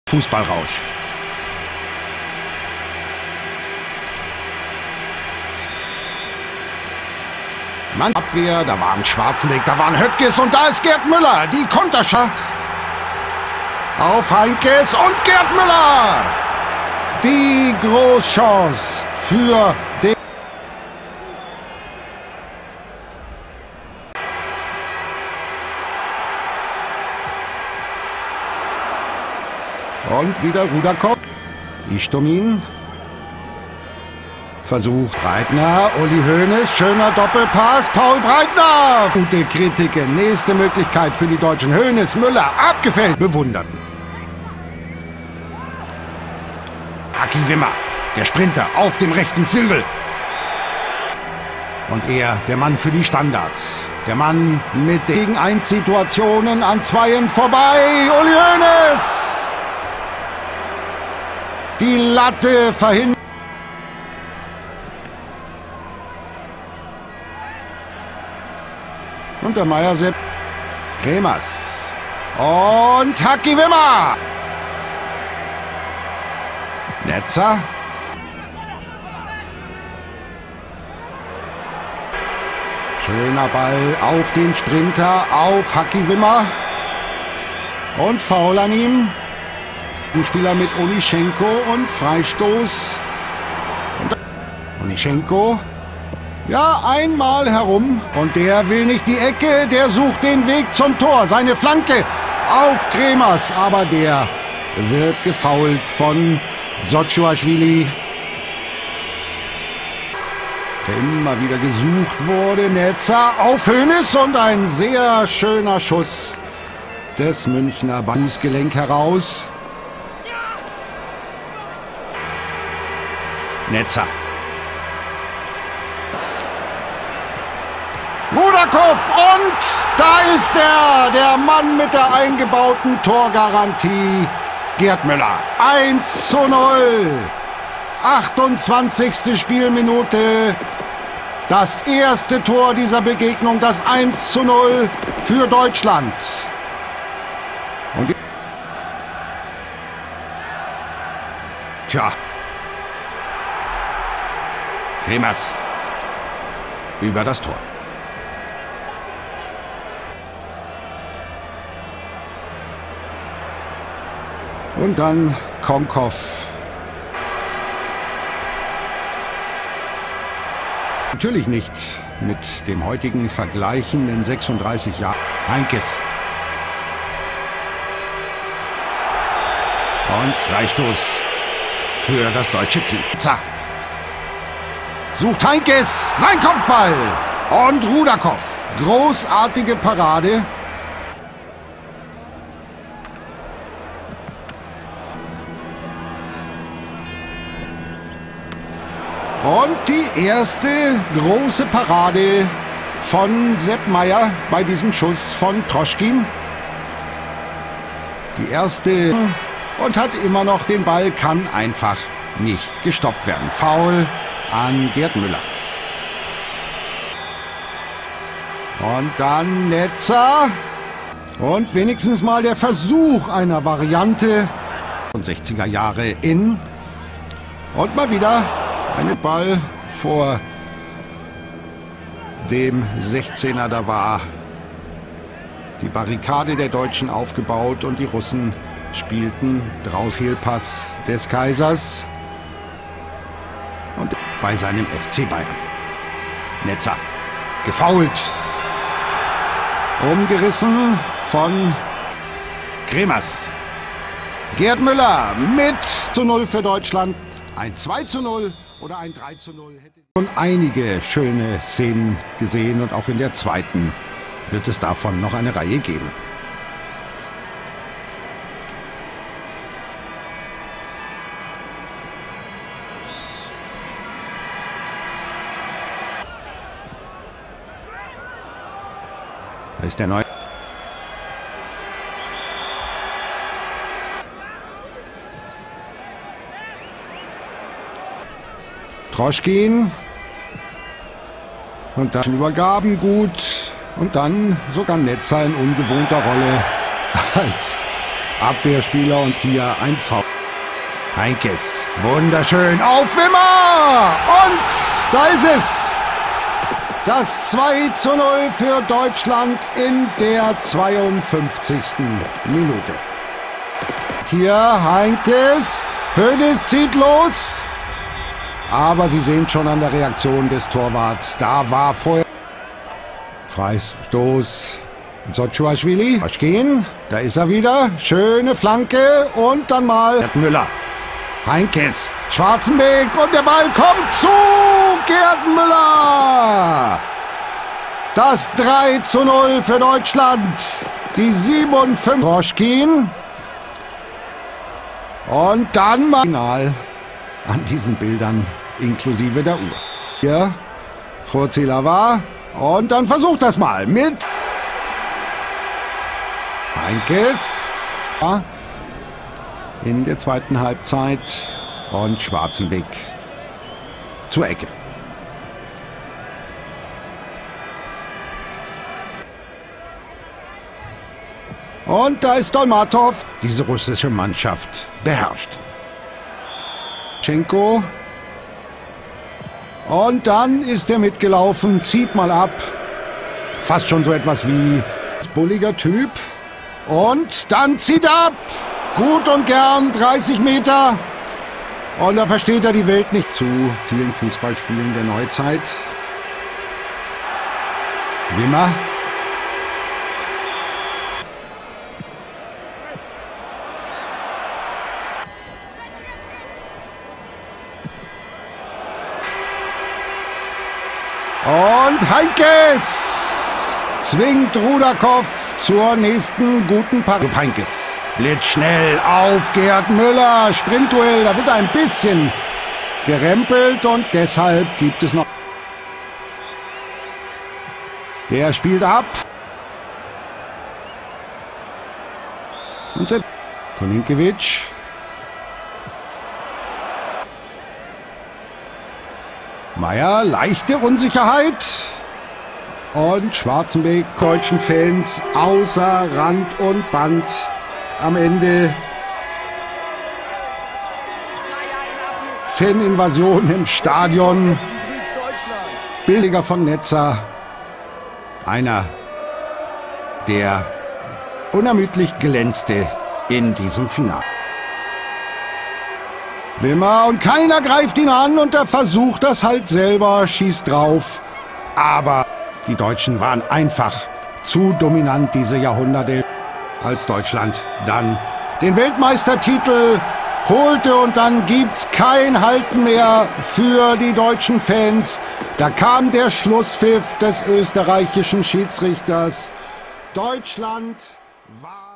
Fußballrausch. Mann, Abwehr, da waren Schwarzenbeck, da waren Höttges und da ist Gerd Müller. Die Konterschar auf Heinkes und Gerd Müller. Die Großchance für den... Und wieder Ruderkopf. Istomin. Versucht Breitner, Uli Hoeneß, schöner Doppelpass, Paul Breitner. Gute Kritiker, nächste Möglichkeit für die Deutschen. Hoeneß, Müller, abgefällt, bewunderten. Haki Wimmer, der Sprinter auf dem rechten Flügel. Und er, der Mann für die Standards. Der Mann mit gegen 1 Situationen an Zweien vorbei. Uli Hoeneß. Die Latte verhindert. Und der Meier Sepp. Kremers. Und Haki Wimmer. Netzer. Schöner Ball auf den Sprinter, auf Haki Wimmer. Und Foul an ihm. Ein Spieler mit Onischenko und Freistoß. Und Onischenko. Ja, einmal herum. Und der will nicht die Ecke, der sucht den Weg zum Tor. Seine Flanke auf Kremers. Aber der wird gefoult von Sotschuaschwili. Der immer wieder gesucht wurde. Netzer auf Hoeneß und ein sehr schöner Schuss des Münchner Fußgelenk heraus. Netzer. Ruderkopf und da ist der Mann mit der eingebauten Torgarantie, Gerd Müller. 1:0. 28. Spielminute. Das erste Tor dieser Begegnung, das 1:0 für Deutschland. Und tja. Kremers über das Tor. Und dann Konkow. Natürlich nicht mit dem heutigen Vergleichen in 36 Jahren. Heinkes. Und Freistoß für das deutsche Team. Sucht Heinkes sein Kopfball. Und Ruderkopf. Großartige Parade. Und die erste große Parade von Sepp Meier bei diesem Schuss von Troschkin. Die erste und hat immer noch den Ball, kann einfach nicht gestoppt werden. Foul an Gerd Müller. Und dann Netzer. Und wenigstens mal der Versuch einer Variante. Und 60er Jahre in. Und mal wieder ein Ball vor dem 16er, da war die Barrikade der Deutschen aufgebaut und die Russen spielten draus Fehlpass des Kaisers und bei seinem FC Bayern. Netzer gefoult, umgerissen von Kremers. Gerd Müller mit 1:0 für Deutschland, ein 2:0. Oder ein 3:0 hätte schon einige schöne Szenen gesehen und auch in der zweiten wird es davon noch eine Reihe geben. Da ist der neue. Troschkin. Und dann Übergaben gut. Und dann sogar Netzer in ungewohnter Rolle als Abwehrspieler und hier ein Foul. Heinkes, wunderschön, auf Wimmer! Und da ist es! Das 2:0 für Deutschland in der 52. Minute. Hier Heinkes, Hoeneß zieht los. Aber Sie sehen schon an der Reaktion des Torwarts, da war vorher Freistoß. Sotschwaschwili, Waschkin, da ist er wieder, schöne Flanke und dann mal Gerd Müller. Heinkes, Schwarzenbeck und der Ball kommt zu Gerd Müller. Das 3:0 für Deutschland, die 57. Waschkin. Und dann mal an diesen Bildern inklusive der Uhr. Hier, Chorzelava. Und dann versucht das mal mit Heinkes in der zweiten Halbzeit und Schwarzenbeck zur Ecke. Und da ist Dolmatov. Diese russische Mannschaft beherrscht. Schenko. Und dann ist er mitgelaufen, zieht mal ab. Fast schon so etwas wie bulliger Typ. Und dann zieht er ab. Gut und gern, 30 Meter. Und da versteht er die Welt nicht. Zu vielen Fußballspielen der Neuzeit. Wimmer. Und Heinkes zwingt Rudakow zur nächsten guten Parade. Heinkes blitzschnell auf Gerd Müller. Sprintduell, da wird ein bisschen gerempelt und deshalb gibt es noch. Der spielt ab. Und Kolinkiewicz. Meier, leichte Unsicherheit. Und Schwarzenbeck, deutschen Fans außer Rand und Band am Ende. Faninvasion im Stadion. Billiger von Netzer. Einer, der unermüdlich glänzte in diesem Finale. Wimmer und keiner greift ihn an und er versucht das halt selber, schießt drauf. Aber die Deutschen waren einfach zu dominant diese Jahrhunderte, als Deutschland dann den Weltmeistertitel holte und dann gibt's kein Halten mehr für die deutschen Fans. Da kam der Schlusspfiff des österreichischen Schiedsrichters. Deutschland war